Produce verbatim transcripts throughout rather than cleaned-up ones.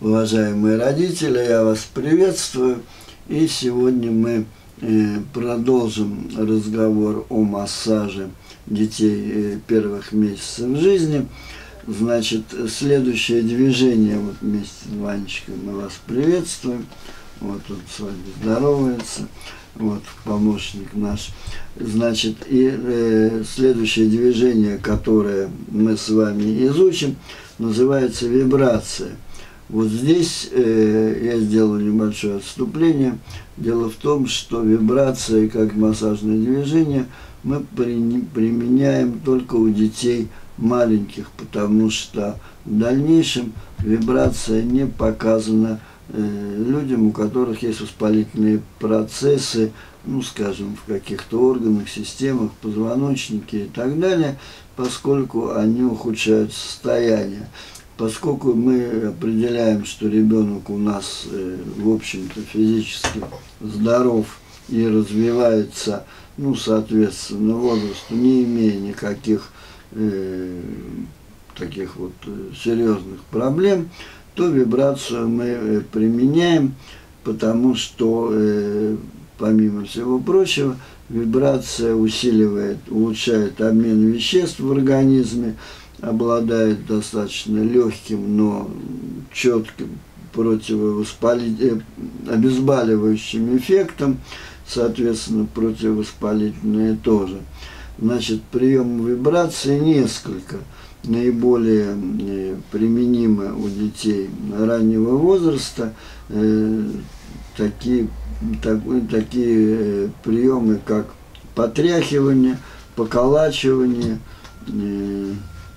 Уважаемые родители, я вас приветствую. И сегодня мы продолжим разговор о массаже детей первых месяцев жизни. Значит, следующее движение, вот вместе с Ванечкой мы вас приветствуем. Вот он с вами здоровается, вот помощник наш. Значит, и э, следующее движение, которое мы с вами изучим, называется вибрация. Вот здесь э, я сделал небольшое отступление. Дело в том, что вибрация, как массажное движение, мы при, применяем только у детей маленьких, потому что в дальнейшем вибрация не показана э, людям, у которых есть воспалительные процессы, ну, скажем, в каких-то органах, системах, позвоночнике и так далее, поскольку они ухудшают состояние. Поскольку мы определяем, что ребенок у нас, э, в общем-то, физически здоров и развивается, ну, соответственно, возрасту, не имея никаких э, таких вот серьезных проблем, то вибрацию мы применяем, потому что, э, помимо всего прочего, вибрация усиливает, улучшает обмен веществ в организме, обладает достаточно легким, но четким противовоспалительным, обезболивающим эффектом, соответственно, противовоспалительные тоже. Значит, прием вибрации несколько. Наиболее применимы у детей раннего возраста э, такие, так, такие приемы, как потряхивание, поколачивание. Э,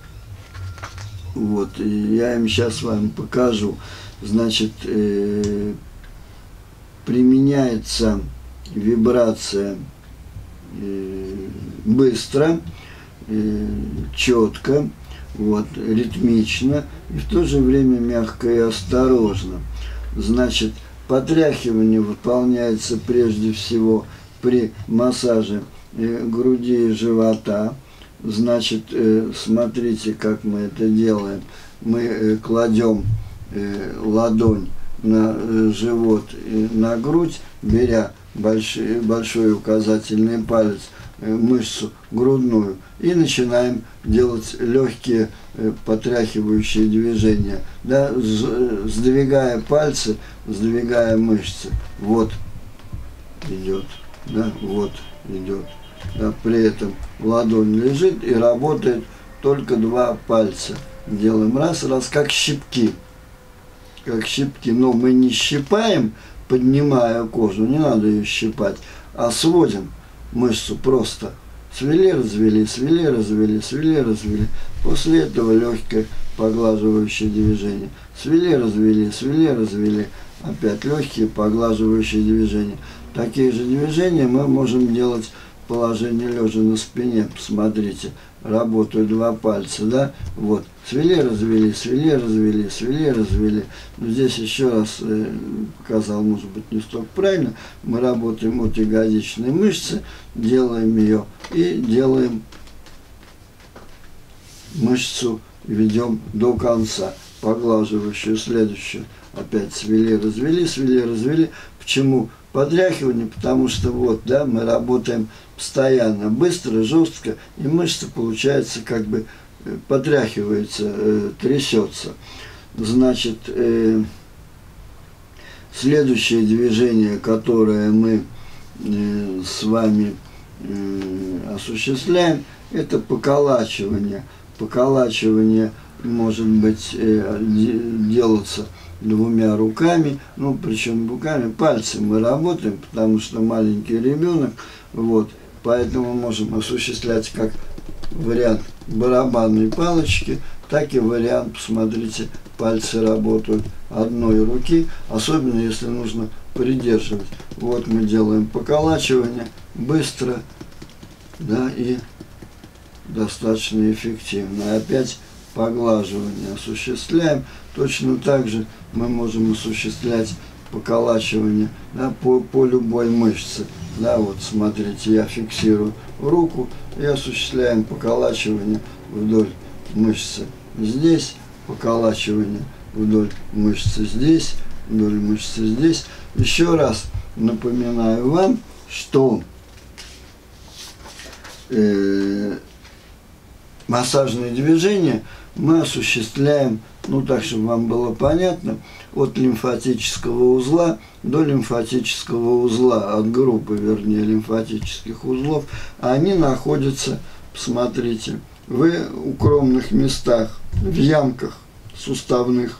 Вот, и я им сейчас с вами покажу. Значит, э, применяется вибрация э, быстро, э, четко, вот, ритмично и в то же время мягко и осторожно. Значит, потряхивание выполняется прежде всего при массаже э, груди и живота. Значит, э, смотрите, как мы это делаем. Мы э, кладем э, ладонь на э, живот и на грудь, беря большой, большой указательный палец, э, мышцу грудную, и начинаем делать легкие э, потряхивающие движения, да, сдвигая пальцы, сдвигая мышцы. Вот идет, да, вот идет. Да, при этом ладонь лежит и работает только два пальца. Делаем раз, раз, как щипки. Как щипки. Но мы не щипаем, поднимая кожу, не надо ее щипать, а сводим мышцу просто. Свели, развели, свели, развели, свели, развели. После этого легкое поглаживающее движение. Свели, развели, свели, развели. Опять легкие поглаживающие движения. Такие же движения мы можем делать положение лежа на спине. Посмотрите, работают два пальца, да, вот, свели, развели, свели, развели, свели, развели. Но здесь еще раз э, показал, может быть, не столько правильно. Мы работаем от ягодичной мышцы, делаем ее и делаем мышцу, ведем до конца, поглаживающую следующую. Опять свели, развели, свели, развели. Почему потряхивание? Потому что вот, да, мы работаем постоянно, быстро, жестко, и мышца, получается, как бы потряхивается, э, трясется. Значит, э, следующее движение, которое мы э, с вами э, осуществляем, это поколачивание. Поколачивание может быть э, делаться двумя руками, ну, причем руками, пальцем мы работаем, потому что маленький ребенок, вот, поэтому можем осуществлять как вариант барабанной палочки, так и вариант, посмотрите, пальцы работают одной руки, особенно если нужно придерживать. Вот мы делаем поколачивание быстро, да, и достаточно эффективно. Опять поглаживание осуществляем. Точно так же мы можем осуществлять поколачивание, да, по, по любой мышце. Да, вот смотрите, я фиксирую руку и осуществляем поколачивание вдоль мышцы. Здесь поколачивание вдоль мышцы здесь, вдоль мышцы здесь. Еще раз напоминаю вам, что э, массажные движения мы осуществляем, ну так, чтобы вам было понятно, от лимфатического узла до лимфатического узла, от группы, вернее, лимфатических узлов. Они находятся, посмотрите, в укромных местах, в ямках суставных,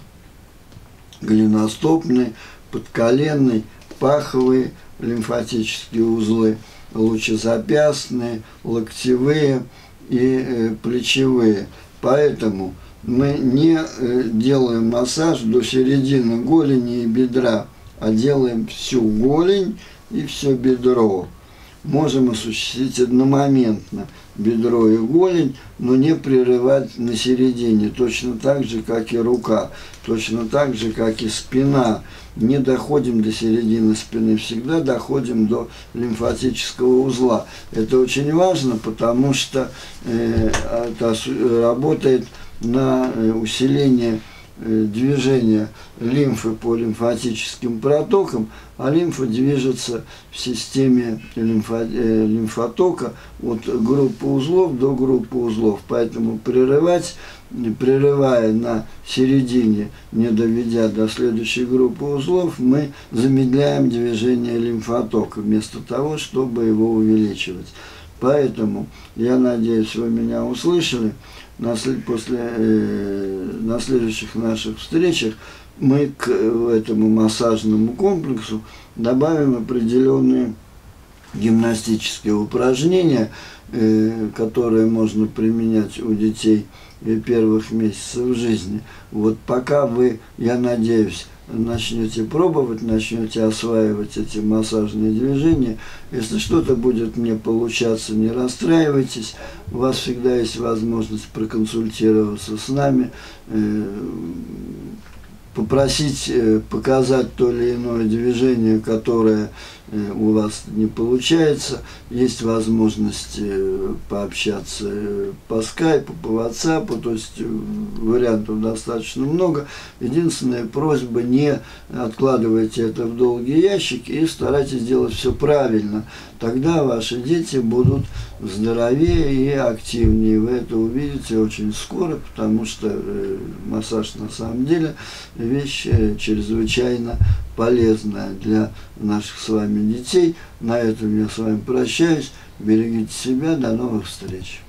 голеностопный, подколенный, паховые лимфатические узлы, лучезапястные, локтевые и э, плечевые. Поэтому мы не э, делаем массаж до середины голени и бедра, а делаем всю голень и все бедро. Можем осуществить одномоментно бедро и голень, но не прерывать на середине, точно так же, как и рука, точно так же, как и спина. Не доходим до середины спины, всегда доходим до лимфатического узла. Это очень важно, потому что э, это работает на усиление движения лимфы по лимфатическим протокам, а лимфа движется в системе лимфо, э, лимфотока от группы узлов до группы узлов. Поэтому прерывать, прерывая на середине, не доведя до следующей группы узлов, мы замедляем движение лимфотока, вместо того, чтобы его увеличивать. Поэтому, я надеюсь, вы меня услышали. На, после, э, на следующих наших встречах мы к этому массажному комплексу добавим определенные гимнастические упражнения, э, которые можно применять у детей первых месяцев жизни. Вот пока вы, я надеюсь, начнете пробовать, начнете осваивать эти массажные движения. Если что-то будет не получаться, не расстраивайтесь. У вас всегда есть возможность проконсультироваться с нами, попросить показать то или иное движение, которое у вас не получается. Есть возможность пообщаться по скайпу, по ватсапу, то есть вариантов достаточно много. Единственная просьба: не откладывайте это в долгий ящик и старайтесь делать все правильно. Тогда ваши дети будут здоровее и активнее. Вы это увидите очень скоро, потому что массаж на самом деле вещь чрезвычайно полезная для наших с вами детей. На этом я с вами прощаюсь. Берегите себя. До новых встреч.